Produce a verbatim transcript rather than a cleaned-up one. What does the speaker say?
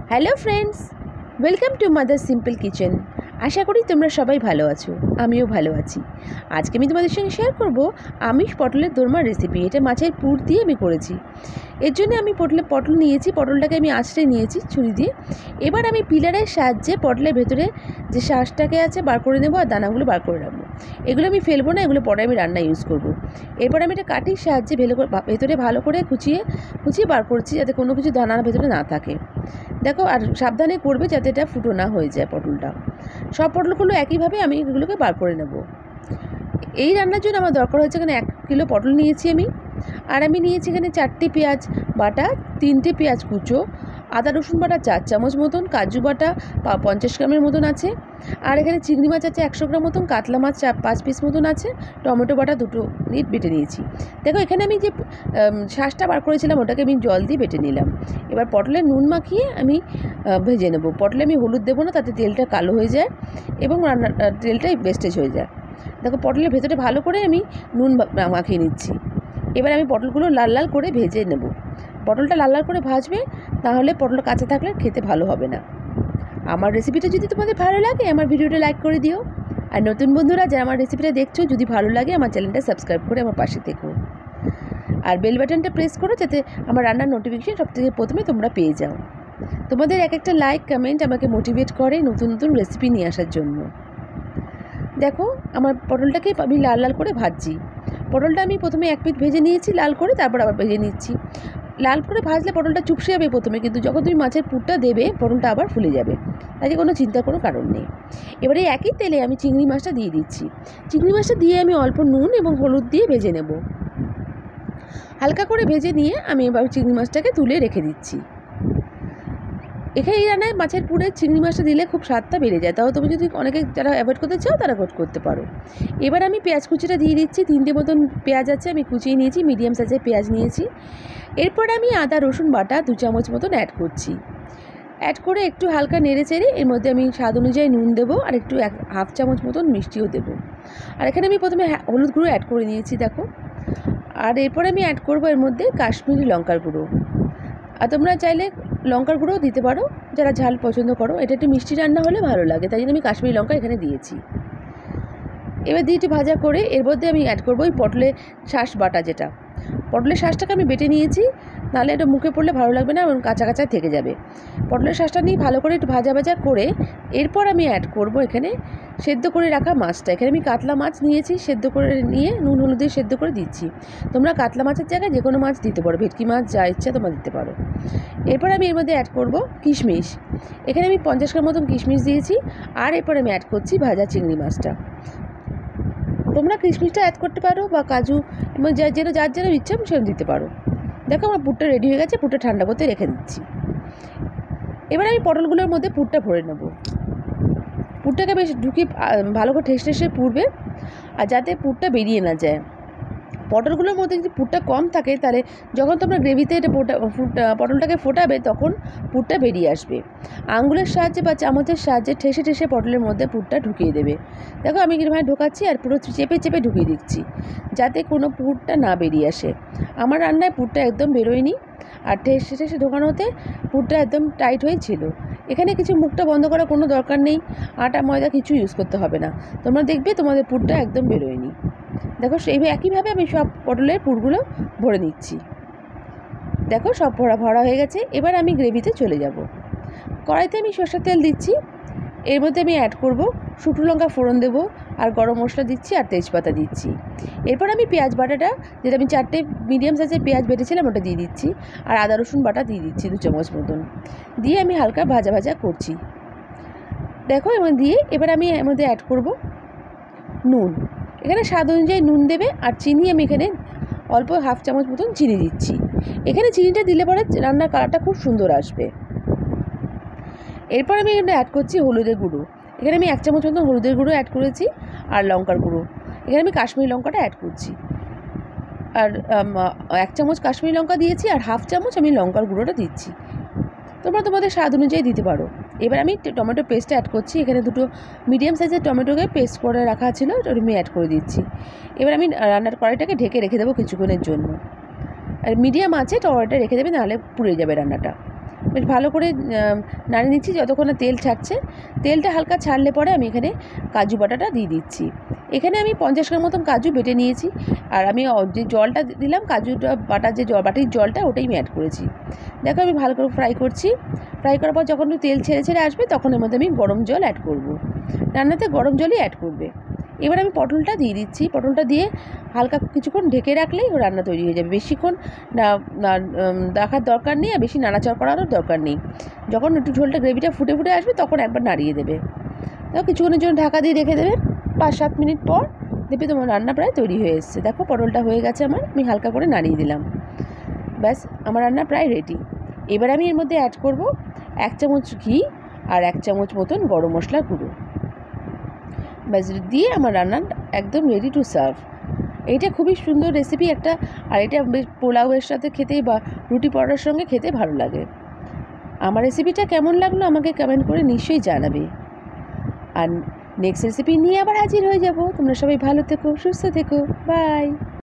Hello friends, welcome to mother simple kitchen. আশা করি তোমরা সবাই ভালো আছো, আমিও ভালো আছি। আজকে আমি তোমাদের সঙ্গে শেয়ার করব আমিষ পটলের দোরমার রেসিপি। এটা মাছের পুর দিয়ে আমি করেছি। এর জন্য আমি পটলে পটল নিয়েছি, পটলটাকে আমি আঁচড়ে নিয়েছি ছুরি দিয়ে। এবার আমি পিলারের সাহায্যে পটলের ভেতরে যে শাঁসটাকে আছে বার করে নেবো আর দানাগুলো বার করে রাখবো। এগুলো আমি ফেলবো না, এগুলো পরে আমি রান্না ইউজ করব। এরপর আমি এটা কাঠির সাহায্যে ভেলো ভেতরে ভালো করে কুচিয়ে কুচিয়ে বার করছি, যাতে কোনো কিছু দানার ভেতরে না থাকে। দেখো, আর সাবধানে করবে যাতে এটা ফুটো না হয়ে যায় পটলটা। সব পটলগুলো একইভাবে আমি এগুলোকে বার করে নেব। এই রান্নার জন্য আমার দরকার হচ্ছে এখানে এক কিলো পটল নিয়েছি আমি, আর আমি নিয়েছি এখানে চারটে পেঁয়াজ বাটা, তিনটে পেঁয়াজ কুচো, আদা রসুন বাটা চার চামচ মতন, কাজু বাটা পঞ্চাশ গ্রামের মতন আছে, আর এখানে চিংড়ি মাছ আছে একশো গ্রাম মতন, কাতলা মাছ চার পাঁচ পিস মতন আছে, টমেটো বাটা দুটো নিয়ে বেটে নিয়েছি। দেখো, এখানে আমি যে শাঁসটা বার করেছিলাম ওটাকে আমি জল দিয়ে বেটে নিলাম। এবার পটলে নুন মাখিয়ে আমি ভেজে নেব। পটলে আমি হলুদ দেবো না, তাতে তেলটা কালো হয়ে যায় এবং রান্না তেলটাই ওয়েস্টেজ হয়ে যায়। দেখো, পটলের ভেতরে ভালো করে আমি নুন মাখিয়ে নিচ্ছি। এবার আমি পটলগুলো লাল লাল করে ভেজে নেব। পটলটা লাল লাল করে ভাজবে, তাহলে পটল কাঁচা থাকলে খেতে ভালো হবে না। আমার রেসিপিটা যদি তোমাদের ভালো লাগে আমার ভিডিওটা লাইক করে দিও, আর নতুন বন্ধুরা যারা আমার রেসিপিটা দেখছো যদি ভালো লাগে আমার চ্যানেলটা সাবস্ক্রাইব করে আমার পাশে থেকো, আর বেল বাটনটা প্রেস করো যাতে আমার রান্নার নোটিফিকেশন সব থেকে প্রথমে তোমরা পেয়ে যাও। তোমাদের এক একটা লাইক কমেন্ট আমাকে মোটিভেট করে নতুন নতুন রেসিপি নিয়ে আসার জন্য। দেখো, আমার পটলটাকে আমি লাল লাল করে ভাজছি। পটলটা আমি প্রথমে এক পিঠ ভেজে নিয়েছি লাল করে, তারপর আবার ভেজে নিচ্ছি। লাল করে ভাজলে পটলটা চুপসে যাবে প্রথমে, কিন্তু যখন তুমি মাছের পুরটা দেবে পটলটা আবার ফুলে যাবে, তাই কোনো চিন্তার কোনো কারণ নেই। এবারে একই তেলে আমি চিংড়ি মাছটা দিয়ে দিচ্ছি। চিংড়ি মাছটা দিয়ে আমি অল্প নুন এবং হলুদ দিয়ে ভেজে নেব। হালকা করে ভেজে নিয়ে আমি এবার চিংড়ি মাছটাকে তুলে রেখে দিচ্ছি। এখানে এই রান্নায় মাছের পুরে চিংড়ি মাছটা দিলে খুব স্বাদটা বেড়ে যায়, তাও তুমি যদি অনেকে যারা অ্যাভয়েড করতে চাও তারা অ্যাভয়েড করতে পারো। এবার আমি পেঁয়াজ কুচিটা দিয়ে দিচ্ছি। তিনটে মতন পেঁয়াজ আছে, আমি কুচিয়ে নিয়েছি, মিডিয়াম সাইজের পেঁয়াজ নিয়েছি। এরপর আমি আদা রসুন বাটা দু চামচ মতন অ্যাড করছি। অ্যাড করে একটু হালকা নেড়ে চেড়ে এর মধ্যে আমি স্বাদ অনুযায়ী নুন দেবো, আর একটু এক হাফ চামচ মতন মিষ্টিও দেবো। আর এখানে আমি প্রথমে হলুদ গুঁড়ো অ্যাড করে নিয়েছি, দেখো। আর এরপরে আমি অ্যাড করবো এর মধ্যে কাশ্মীরি লঙ্কার গুঁড়ো। আর তোমরা চাইলে লঙ্কার গুঁড়োও দিতে পারো যারা ঝাল পছন্দ করো। এটা একটু মিষ্টি রান্না হলে ভালো লাগে, তাই জন্য আমি কাশ্মীরি লঙ্কা এখানে দিয়েছি। এবার দিয়ে একটু ভাজা করে এর মধ্যে আমি অ্যাড করবো ওই পটলের শাঁস বাটা, যেটা পটলের শাঁসটাকে আমি বেটে নিয়েছি, নাহলে এটা মুখে পড়লে ভালো লাগবে না এবং কাঁচা কাঁচা থেকে যাবে। পটলের শাঁসটা নিয়ে ভালো করে একটু ভাজা ভাজা করে এরপর আমি অ্যাড করব এখানে সেদ্ধ করে রাখা মাছটা। এখানে আমি কাতলা মাছ নিয়েছি, সেদ্ধ করে নিয়ে নুন হলুদ দিয়ে সেদ্ধ করে দিচ্ছি। তোমরা কাতলা মাছের জায়গায় যে কোনো মাছ দিতে পারো, ভেটকি মাছ যা ইচ্ছা তোমরা দিতে পারো। এরপর আমি এর মধ্যে অ্যাড করব কিশমিশ। এখানে আমি পঞ্চাশ গ্রাম মতন কিশমিশ দিয়েছি, আর এরপর আমি অ্যাড করছি ভাজা চিংড়ি মাছটা। তোমরা কিশমিশটা অ্যাড করতে পারো বা কাজু, এবং যার যেন যার যেন ইচ্ছা সেরকম দিতে পারো। দেখো, আমার পুরটা রেডি হয়ে গেছে, পুরটা ঠান্ডা করতে রেখে দিচ্ছি। এবার আমি পটলগুলোর মধ্যে পুরটা ভরে নেব। পুরটাকে বেশ ঢুকিয়ে ভালো করে ঠেসে ঠেসে পুরবে, আর যাতে পুরটা বেরিয়ে না যায়। পটলগুলোর মধ্যে যদি পুরটা কম থাকে তাহলে যখন তোমরা গ্রেভিতে এটা পটলটাকে ফোটাবে তখন পুরটা বেরিয়ে আসবে। আঙুলের সাহায্যে বা চামচের সাহায্যে ঠেসে ঠেসে পটলের মধ্যে পুরটা ঢুকিয়ে দেবে। দেখো, আমি কীভাবে ঢোকাচ্ছি আর পুরো চেপে চেপে ঢুকিয়ে দিচ্ছি, যাতে কোনো পুরটা না বেরিয়ে আসে। আমার রান্নায় পুরটা একদম বেরোয়নি, আর ঠেসে ঠেসে ঢোকানোতে পুরটা একদম টাইট হয়ে ছিল। এখানে কিছু মুখটা বন্ধ করার কোনো দরকার নেই, আটা ময়দা কিছু ইউজ করতে হবে না। তোমরা দেখবে তোমাদের পুরটা একদম বেরোয়নি। দেখো, সেইভাবে একইভাবে আমি সব পটলের পুরগুলো ভরে নিচ্ছি। দেখো, সব ভরা ভরা হয়ে গেছে। এবার আমি গ্রেভিতে চলে যাব। কড়াইতে আমি সরষের তেল দিচ্ছি। এর মধ্যে আমি অ্যাড করব শুকনো লঙ্কা ফোড়ন দেবো, আর গরম মশলা দিচ্ছি, আর তেজপাতা দিচ্ছি। এরপর আমি পেঁয়াজ বাটাটা, যেটা আমি চারটে মিডিয়াম সাইজের পেঁয়াজ বেটেছিলাম ওটা দিয়ে দিচ্ছি, আর আদা রসুন বাটা দিয়ে দিচ্ছি দু চামচ মতন। দিয়ে আমি হালকা ভাজা ভাজা করছি। দেখো, এবার দিয়ে এবার আমি এর মধ্যে অ্যাড করব নুন। এখানে স্বাদ অনুযায়ী নুন দেবে, আর চিনি আমি এখানে অল্প হাফ চামচ মতন চিনি দিচ্ছি। এখানে চিনিটা দিলে পরে রান্নার কালারটা খুব সুন্দর আসবে। এরপর আমি এখানে অ্যাড করছি হলুদের গুঁড়ো। এখানে আমি এক চামচ মতন হলুদের গুঁড়ো অ্যাড করেছি, আর লঙ্কার গুঁড়ো। এখানে আমি কাশ্মীরি লঙ্কাটা অ্যাড করছি, আর এক চামচ কাশ্মীরি লঙ্কা দিয়েছি, আর হাফ চামচ আমি লঙ্কার গুঁড়োটা দিচ্ছি। তোমরা তোমাদের স্বাদ অনুযায়ী দিতে পারো। এবার আমি টমেটো পেস্টটা অ্যাড করছি। এখানে দুটো মিডিয়াম সাইজের টমেটোকে পেস্ট করে রাখা ছিল, ওটা আমি অ্যাড করে দিচ্ছি। এবার আমি রান্নার কড়াইটাকে ঢেকে রেখে দেবো কিছুক্ষণের জন্য। আর মিডিয়াম আছে কড়াইটা রেখে দেবে, নাহলে পুড়ে যাবে রান্নাটা। বেশ ভালো করে নাড়িয়ে নিচ্ছি যতক্ষণ না তেল ছাড়ছে। তেলটা হালকা ছাড়লে পরে আমি এখানে কাজু বাটাটা দিয়ে দিচ্ছি। এখানে আমি পঞ্চাশ গ্রাম মতন কাজু বেটে নিয়েছি, আর আমি যে জলটা দিলাম কাজুটা বাটার যে জল বাটির জলটা ওটাই আমি অ্যাড করেছি। দেখো আমি ভালো করে ফ্রাই করছি। ফ্রাই করার পর যখন তেল ছেড়ে ছেড়ে আসবে তখন এর মধ্যে আমি গরম জল অ্যাড করব। রান্নাতে গরম জলই অ্যাড করবে। এবার আমি পটলটা দিয়ে দিচ্ছি। পটলটা দিয়ে হালকা কিছুক্ষণ ঢেকে রাখলেই রান্না তৈরি হয়ে যাবে। বেশিক্ষণ না রাখার দরকার নেই, আর বেশি নাড়াচাড়া করারও দরকার নেই। যখন একটু ঝোলটা গ্রেভিটা ফুটে ফুটে আসবে তখন একবার নাড়িয়ে দেবে। দেখো কিছুক্ষণের জন্য ঢাকা দিয়ে রেখে দেবে। পাঁচ সাত মিনিট পর দেখবে তোমার রান্না প্রায় তৈরি হয়ে এসছে। দেখো পটলটা হয়ে গেছে আমার, আমি হালকা করে নাড়িয়ে দিলাম। ব্যাস আমার রান্না প্রায় রেডি। এবার আমি এর মধ্যে অ্যাড করব এক চামচ ঘি আর এক চামচ মতন গরম মশলার গুঁড়ো। ব্যাস দিয়ে আমার রান্না একদম রেডি টু সার্ভ। এইটা খুবই সুন্দর রেসিপি একটা, আর এটা বেশ পোলাওয়ের সাথে খেতে বা রুটি পরোটার সঙ্গে খেতে ভালো লাগে। আমার রেসিপিটা কেমন লাগলো আমাকে কমেন্ট করে নিশ্চয়ই জানাবে। আর নেক্সট রেসিপি নিয়ে আবার হাজির হয়ে যাব। তোমরা সবাই ভালো থেকো, সুস্থ থেকো, বাই।